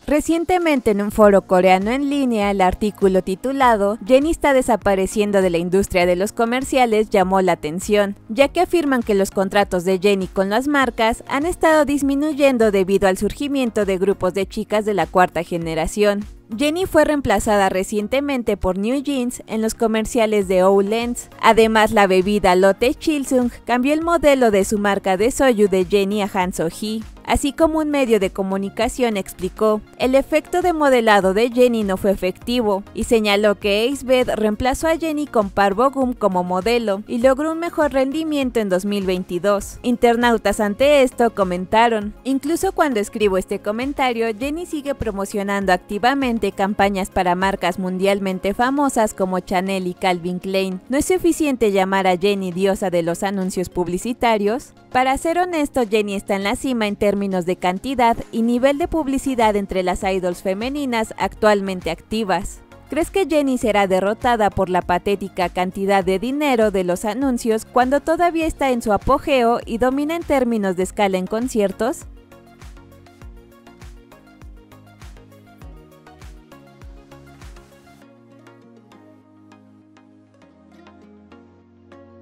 Recientemente en un foro coreano en línea, el artículo titulado "Jennie está desapareciendo de la industria de los comerciales" llamó la atención, ya que afirman que los contratos de Jennie con las marcas han estado disminuyendo debido al surgimiento de grupos de chicas de la cuarta generación. Jennie fue reemplazada recientemente por New Jeans en los comerciales de Olens. Además, la bebida Lotte Chilsung cambió el modelo de su marca de soju de Jennie a Han So-hee. Así como un medio de comunicación explicó, el efecto de modelado de Jennie no fue efectivo, y señaló que Acebed reemplazó a Jennie con Park Bo-gum como modelo y logró un mejor rendimiento en 2022. Internautas ante esto comentaron: "Incluso cuando escribo este comentario, Jennie sigue promocionando activamente campañas para marcas mundialmente famosas como Chanel y Calvin Klein. ¿No es suficiente llamar a Jennie diosa de los anuncios publicitarios? Para ser honesto, Jennie está en la cima en términos de cantidad y nivel de publicidad entre las idols femeninas actualmente activas. ¿Crees que Jennie será derrotada por la patética cantidad de dinero de los anuncios cuando todavía está en su apogeo y domina en términos de escala en conciertos?"